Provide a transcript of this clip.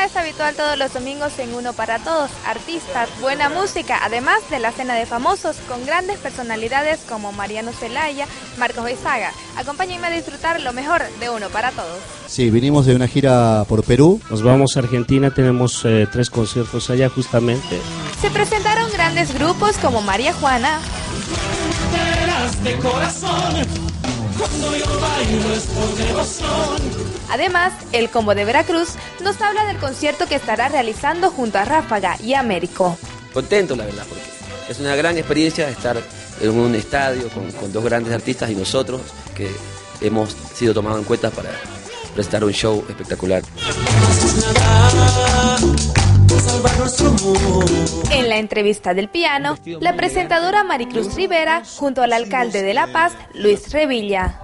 cita es habitual todos los domingos en Uno para Todos. Artistas, buena música, además de la cena de famosos con grandes personalidades como Mariano Celaya, Marcos Beizaga. Acompáñenme a disfrutar lo mejor de Uno para Todos. Sí, vinimos de una gira por Perú. Nos vamos a Argentina, tenemos 3 conciertos allá justamente. Se presentaron grandes grupos como María Juana, de corazón, cuando yo bailo es por devoción. Además, el Combo de Veracruz nos habla del concierto que estará realizando junto a Ráfaga y Américo. Contento, la verdad, porque es una gran experiencia estar en un estadio con 2 grandes artistas y nosotros que hemos sido tomados en cuenta para prestar un show espectacular. En la entrevista del piano, la presentadora Maricruz Rivera junto al alcalde de La Paz, Luis Revilla.